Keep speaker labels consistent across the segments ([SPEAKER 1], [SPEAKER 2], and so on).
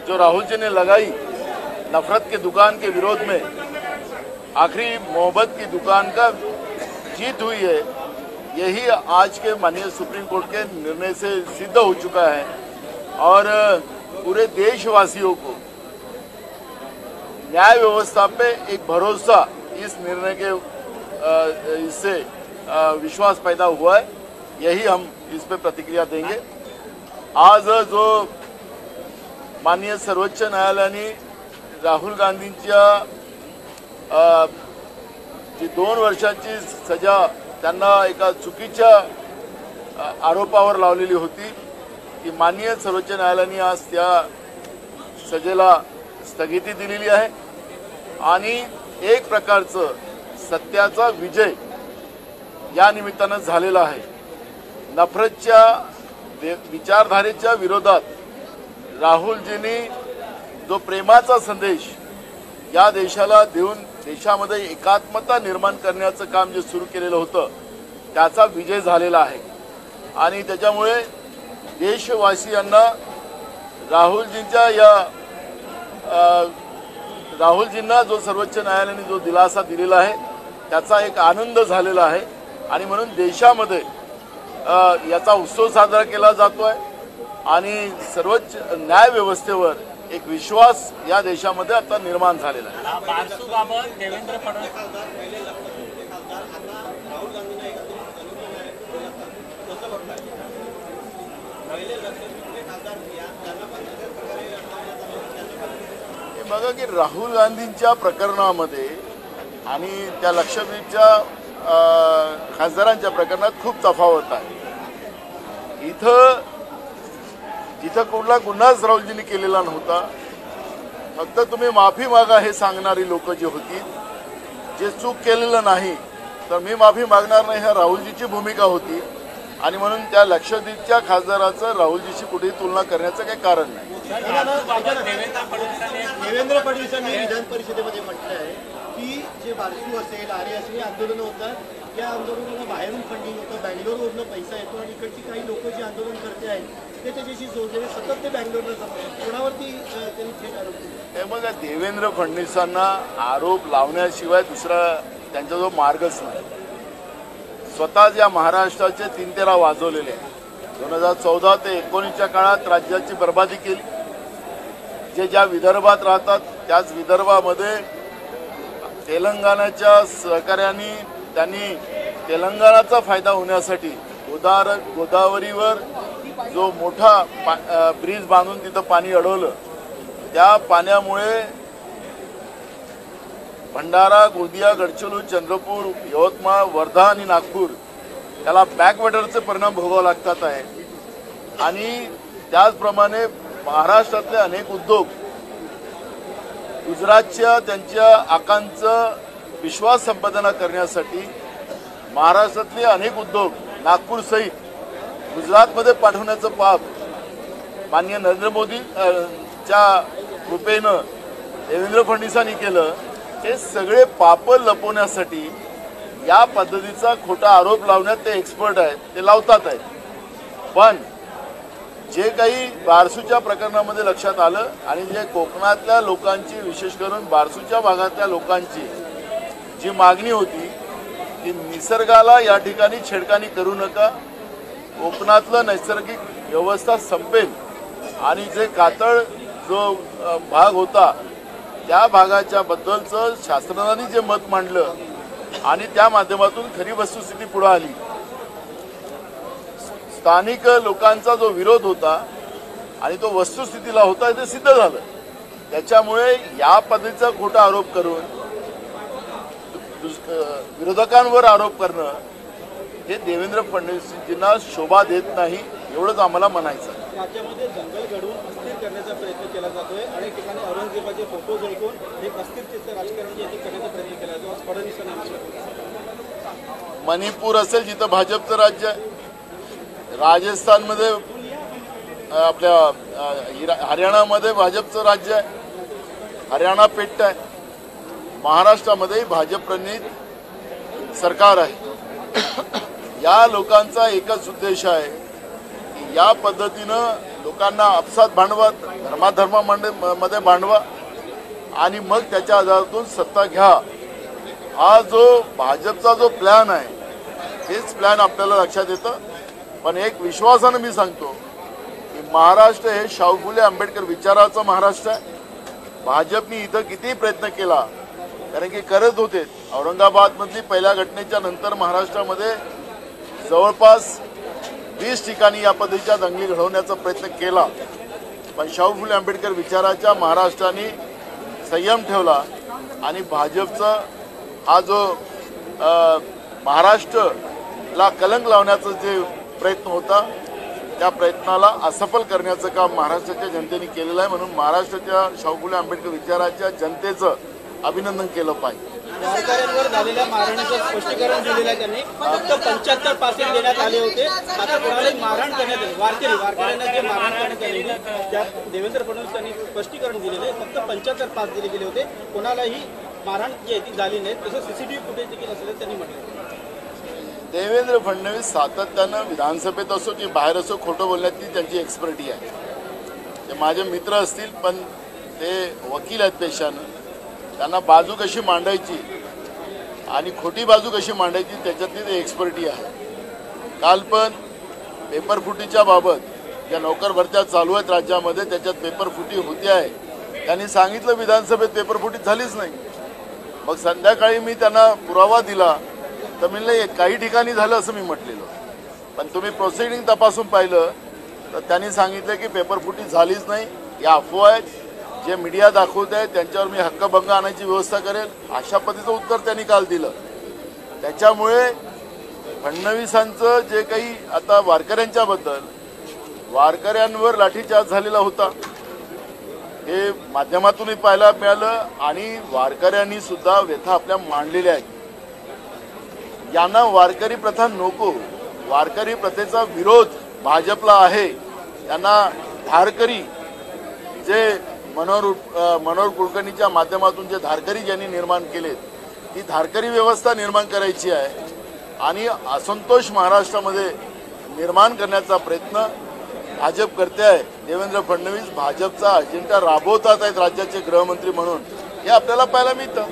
[SPEAKER 1] जो राहुल जी ने लगाई नफरत के दुकान के विरोध में, आखिरी मोहब्बत की दुकान का जीत हुई है। यही आज के माननीय सुप्रीम कोर्ट के निर्णय से सिद्ध हो चुका है और पूरे देशवासियों को न्याय व्यवस्था पे एक भरोसा इस निर्णय के इससे विश्वास पैदा हुआ है। यही हम इस पे प्रतिक्रिया देंगे। आज जो माननीय सर्वोच्च न्यायालयाने राहुल गांधींच्या जी 2 वर्षाची सजा त्यांना एका चुकीच्या आरोपावर लावलेली होती, की माननीय सर्वोच्च न्यायालयाने आज त्या सजेला स्थगिती दिलेली आहे आणि एक प्रकारचं सत्याचा विजय या निमित्तानं झालेला आहे। नफरतच्या विचारधारेच्या विरोधात राहुलजींनी जो प्रेमाचा संदेश या देशाला देऊन देशामध्ये एकात्मता निर्माण करण्याचं काम जे सुरू केलेलं होतं त्याचा विजय झालेला आहे आणि त्याच्यामुळे देशवासियांना राहुलजींना जो सर्वोच्च न्यायालयाने जो दिलासा दिलेला आहे त्याचा एक आनंद झालेला आहे आणि म्हणून देशामध्ये याचा उत्सव साजरा केला जातोय आणि सर्वोच्च न्याय व्यवस्थेवर एक विश्वास या देशामध्ये आता निर्माण झालेला आहे।
[SPEAKER 2] बारसूबाबत देवेंद्र फडणवीस
[SPEAKER 1] बघा की राहुल गांधींच्या प्रकरणामध्ये आणि त्या लक्षद्वीपच्या खासदारांच्या प्रकरणात खूप तफावत आहे। जिथं कुठला गुन्हाच राहुलजींनी केलेला नव्हता, फक्त तुम्ही माफी मागा हे सांगणारी लोक जी होती, जे चूक केलेलं नाही तर मी माफी मागणार नाही ह्या राहुलजीची भूमिका होती आणि म्हणून त्या लक्षद्वीपच्या खासदाराचं राहुलजीशी कुठेही तुलना करण्याचं काही कारण नाही।
[SPEAKER 3] देवेंद्र फडणवीसांनी विधान परिषदेमध्ये म्हटलं आहे की जे बारसू असेल आरे असेल आंदोलन होतात, या आंदोलनाला बाहेरून फंडिंग होतं, बँगलोरवरून पैसा येतो आणि इकडची काही लोक जे आंदोलन करते आहेत ते त्याच्याशी जोडलेले सतत ते बँगलोरला जातात। कोणावरती त्यांनी थेट आरोप केले?
[SPEAKER 1] हे बघा, देवेंद्र फडणवीसांना आरोप लावण्याशिवाय दुसरा त्यांचा जो मार्गच नाही। स्वतःच या महाराष्ट्राचे 3 तेरा वाजवलेले 2014 ते 19च्या काळात राज्याची बर्बादी केली। जे ज्या विदर्भात राहतात त्याच विदर्भामध्ये तेलंगणाच्या सहकार्याने त्यांनी तेलंगणाचा फायदा होण्यासाठी गोदावरीवर जो मोठा ब्रिज बांधून तिथं पाणी अडवलं, त्या पाण्यामुळे भंडारा, गोंदिया, गडचिरोली, चंद्रपूर, यवतमाळ, वर्धा आणि नागपूर त्याला बॅकवॉटरचे परिणाम भोगावे लागतात आहे। आणि त्याचप्रमाणे महाराष्ट्रातले अनेक उद्योग गुजरातच्या त्यांच्या आकांचं विश्वास संपादना करण्यासाठी महाराष्ट्रातले अनेक उद्योग नागपूर सहित गुजरातमध्ये पाठवण्याचं पाप माननीय नरेंद्र मोदींच्या कृपेनं देवेंद्र फडणवीसांनी केलं। हे सगळे पाप लपवण्यासाठी या पद्धतीचा खोटा आरोप लावण्यात ते एक्सपर्ट आहेत, ते लावतात आहेत। पण जे काही बारसूच्या प्रकरणामध्ये लक्षात आलं आणि जे कोकणातल्या लोकांची, विशेष करून बारसूच्या भागातल्या लोकांची जी मागणी होती की निसर्गाला या ठिकाणी छेडखानी करू नका, कोकणातलं नैसर्गिक व्यवस्था संपेल आणि जे कातळ जो भाग होता त्या भागाच्या बद्दलचं शास्त्रज्ञांनी जे मत मांडलं आणि त्या माध्यमातून खरी वस्तुस्थिती पुढे आली। स्थानिक लोकांचा जो विरोध होता आणि तो वस्तुस्थितीला होता ते सिद्ध झालं। त्याच्यामुळे या पद्धतीचा खोटा आरोप करून विरोधकांवर आरोप करणं हे देवेंद्र फडणवीसजींना शोभा देत नाही, एवढंच आम्हाला म्हणायचं।
[SPEAKER 3] राज्यामध्ये जंगल घडवून अस्थिर करण्याचा प्रयत्न केला जातोय। अनेक ठिकाणी औरंगजेबाचे फोटो झळकून एक अस्थिरतेचं राजकारण जे करण्याचा प्रयत्न केला जातो। आज फडणवीसांनी
[SPEAKER 1] मणिपूर असेल जिथं भाजपचं राज्य आहे, राजस्थानमध्ये आपल्या हरियाणामध्ये भाजपचं राज्य आहे, हरियाणा पेट्ट आहे, महाराष्ट्रामध्ये भाजप प्रणित सरकार आहे। या लोकांचा एकच उद्देश आहे की या पद्धतीनं लोकांना लोकांना आपसात भांडवा, धर्माधर्मामध्ये भांडवा आणि मग त्याच्या आधारातून सत्ता घ्या. हा जो भाजपचा जो प्लॅन आहे हेच प्लॅन आपल्याला लक्षात येतं. पण एक विश्वासानं मी सांगतो की महाराष्ट्र हे शाहू फुले आंबेडकर विचाराचं महाराष्ट्र आहे. भाजपने इथं कितीही प्रयत्न केला, कारण की करत होते. औरंगाबादमधली पहिल्या घटनेच्या नंतर महाराष्ट्रामध्ये जवळपास 20 ठिकाणी या पद्धतीच्या दंगली घडवण्याचा प्रयत्न केला. पण शाहू फुले आंबेडकर विचाराच्या महाराष्ट्राने संयम ठेवला आणि भाजपचा हा जो महाराष्ट्रला कलंक लावण्याचा जे प्रयत्न होता त्या प्रयत्नाला असफल करण्याचं काम महाराष्ट्राच्या जनतेने केलेलं आहे. म्हणून महाराष्ट्राच्या शाहू फुले आंबेडकर विचाराच्या जनतेचं अभिनंदन केलं पाहिजे.
[SPEAKER 3] वारकऱ्यांवर झालेल्या मारहाणीचं स्पष्टीकरण दिलेलं आहे त्यांनी. फक्त 75 पासेस देण्यात आले होते. आता कोणालाही मारहाण करण्यात आली, वारकऱ्यांना जे मारहाण करण्यात आली त्यात देवेंद्र फडणवीस यांनी स्पष्टीकरण दिलेलं आहे. फक्त 75 पास दिले गेले होते, कोणालाही मारहाण जी आहे ती झाली नाही. तसं सीसीटीव्ही फुटेज देखील असल्याचं त्यांनी म्हटलं.
[SPEAKER 1] देवेंद्र फडणवीस सातत्यानं विधानसभेत असो की बाहेर असो खोटं बोलण्याची त्यांची एक्सपर्टी आहे. ते माझे मित्र असतील पण ते वकील आहेत पेशानं. त्यांना बाजू कशी मांडायची आणि खोटी बाजू कशी मांडायची त्याच्यातली ते एक्सपर्टी आहे. काल पण पेपरफुटीच्या बाबत ज्या नोकर भरत्या चालू आहेत राज्यामध्ये त्याच्यात पेपरफुटी होती आहे. त्यांनी सांगितलं विधानसभेत पेपरफुटी झालीच नाही. मग संध्याकाळी मी त्यांना पुरावा दिला तर म्हणलं काही ठिकाणी झालं असं मी म्हटलेलं. पण तुम्ही प्रोसिडिंग तपासून पाहिलं तर त्यांनी सांगितलं की पेपरफुटी झालीच नाही, या अफवा आहेत. जे मीडिया दाखवत आहे त्यांच्यावर मी हक्कभंग आणायची व्यवस्था करेल अशा पद्धतीचं उत्तर त्यांनी काल दिलं. त्याच्यामुळे फडणवीसांचं जे काही आता वारकऱ्यांच्याबद्दल वारकऱ्यांवर लाठीचार्ज झालेला होता हे माध्यमातूनही पाहायला मिळालं आणि वारकऱ्यांनी सुद्धा व्यथा आपल्या मांडलेल्या आहेत. यांना वारकरी प्रथा नको, वारकरी प्रथेचा विरोध भाजपला आहे. त्यांना धारकरी जे मनोहर कुलकर्णीच्या माध्यमातून जे धारकरी ज्यांनी निर्माण केलेत ती धारकरी व्यवस्था निर्माण करायची आहे आणि असंतोष महाराष्ट्रामध्ये निर्माण करण्याचा प्रयत्न भाजप करते आहे. देवेंद्र फडणवीस भाजपचा अजेंडा राबवतात आहेत राज्याचे गृहमंत्री म्हणून हे आपल्याला पाहायला मिळतं.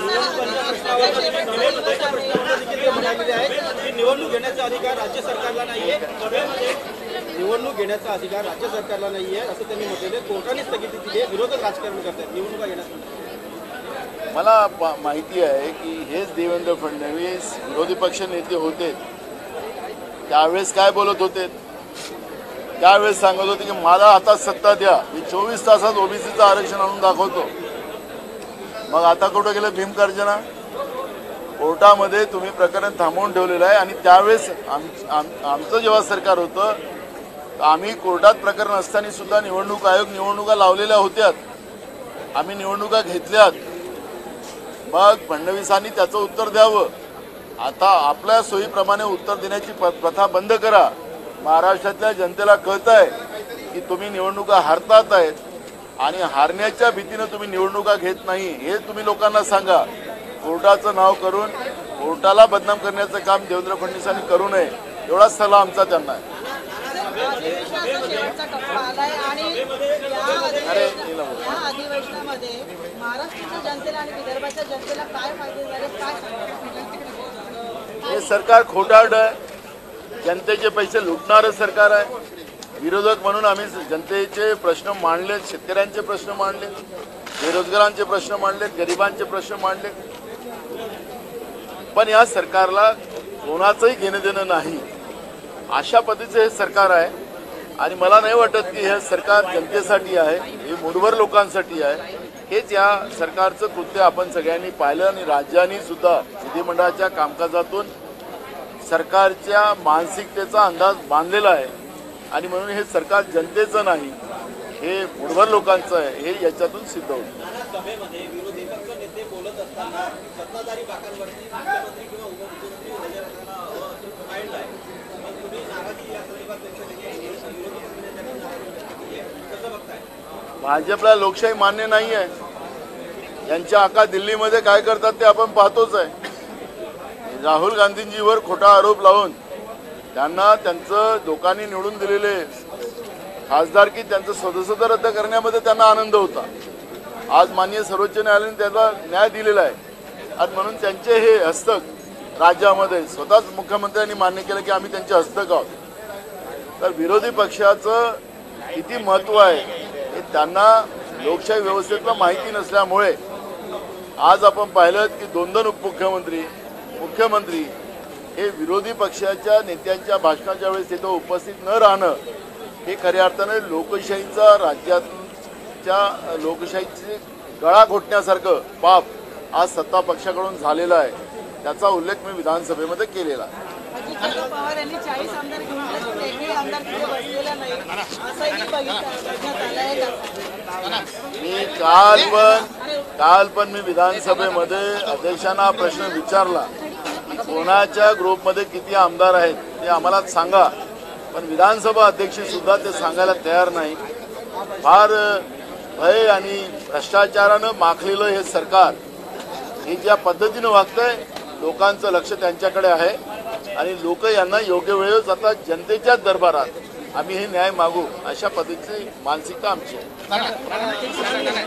[SPEAKER 3] निवडणूक घेण्याचा अधिकार राज्य सरकारला नाहीये, निवडणूक घेण्याचा अधिकार राज्य सरकारला नाहीये असं त्यांनी म्हटलेलं. कोर्टाने स्थगिती दिली आहे, विरोधक राजकारण करतात निवडणुका घेण्यासाठी.
[SPEAKER 1] मला माहिती आहे की हेच देवेंद्र फडणवीस विरोधी पक्ष नेते होते त्यावेळेस काय बोलत होते. त्यावेळेस सांगत होते की मला हातात सत्ता द्या, मी 24 तासात ओबीसीचं आरक्षण आणून दाखवतो. मग आता कुठं गेलं भीमगर्जना. कोर्टामध्ये तुम्ही प्रकरण थांबवून ठेवलेलं आहे आणि त्यावेळेस आमचं जेव्हा सरकार होतं आम्ही कोर्टात प्रकरण असताना सुद्धा निवडणूक आयोग निवडणुका लावलेल्या होत्या, आम्ही निवडणुका घेतल्यात. मग फडणवीसांनी त्याचं उत्तर द्यावं. आता आपल्या सोयीप्रमाणे उत्तर देण्याची प्रथा बंद करा. महाराष्ट्रातल्या जनतेला कळत आहे की तुम्ही निवडणुका हारतात आहेत आणि हारण्याच्या भीतीनं तुम्ही निवडणुका घेत नाही हे तुम्ही लोकांना सांगा. कोर्टाचं नाव करून कोर्टाला बदनाम करण्याचं काम देवेंद्र फडणवीसांनी करू नये एवढाच सल्ला आमचा त्यांना आहे. हे सरकार खोटारड आहे, जनतेचे पैसे लुटणारं सरकार आहे. विरोधक म्हणून आम्ही जनतेचे प्रश्न मांडले, शेतकऱ्यांचे प्रश्न मांडले, बेरोजगारांचे प्रश्न मांडले, गरिबांचे प्रश्न मांडले. पण या सरकारला कोणाचंही घेणं देणं नाही अशा पद्धतीचं हे सरकार आहे. आणि मला नाही वाटत की हे सरकार जनतेसाठी आहे, हे मूडवर लोकांसाठी आहे. हेच या सरकारचं कृत्य आपण सगळ्यांनी पाहिलं आणि राज्यांनी सुद्धा विधिमंडळाच्या कामकाजातून सरकारच्या मानसिकतेचा अंदाज बांधलेला आहे. आणि म्हणून हे सरकार जनतेचं नाही, हे मूडवर लोकांचं आहे, हे याच्यातून सिद्ध होतं.
[SPEAKER 3] सभेमध्ये विरोधी पक्ष नेते बोलत असताना सत्ताधारी बाकांवरती मुख्यमंत्री किंवा उपमुख्यमंत्री नजर आहे. तुम्ही नाराजी या संदर्भात व्यक्त केली, विरोधी पक्षनेत्यांनी कसं बघताय?
[SPEAKER 1] भाजपला लोकशाही मान्य नाही आहे. यांच्या आका दिल्लीमध्ये काय करतात ते आपण पाहतोच आहे. राहुल गांधींजीवर खोटा आरोप लावून त्यांना त्यांचं लोकांनी निवडून दिलेले खासदारकी त्यांचं सदस्यत्व रद्द करण्यामध्ये त्यांना आनंद होता. आज माननीय सर्वोच्च न्यायालयाने त्याला न्याय दिलेला आहे आणि म्हणून त्यांचे हे हस्तक राज्यामध्ये स्वतःच मुख्यमंत्र्यांनी मान्य केलं की आम्ही त्यांचे हस्तक आहोत. तर विरोधी पक्षाचं किती महत्त्व आहे हे त्यांना लोकशाही व्यवस्थेतलं माहिती नसल्यामुळे आज आपण पाहिलं की दोन उपमुख्यमंत्री मुख्यमंत्री हे विरोधी पक्षाच्या नेत्यांच्या भाषणाच्या वेळेस तिथं उपस्थित न राहणं हे खऱ्या अर्थाने लोकशाहीचा राज्याच्या लोकशाहीची गळा घोटण्यासारखं पाप आज सत्ता पक्षाकडून झालेला आहे. त्याचा उल्लेख मी विधानसभेमध्ये केलेला.
[SPEAKER 4] शरद पवार यांनी 40 आमदार घेऊन आले, पण एकही आमदार तिथे बसलेला नाही असंही बघण्यात आलंय.
[SPEAKER 1] मी काल पण मी विधानसभेमध्ये अध्यक्षांना हा प्रश्न विचारला की कोणाच्या ग्रुपमध्ये किती आमदार आहेत ते आम्हाला सांगा, पण विधानसभा अध्यक्ष सुद्धा ते सांगायला तयार नाही. फार भय आणि भ्रष्टाचारानं माखलेलं हे सरकार हे ज्या पद्धतीनं वागतंय लोकांचं लक्ष त्यांच्याकडे आहे आणि लोक यांना योग्य वेळेस आता जनतेच्या दरबारात आम्ही हे न्याय मागू अशा पद्धतीची मानसिकता आमची आहे.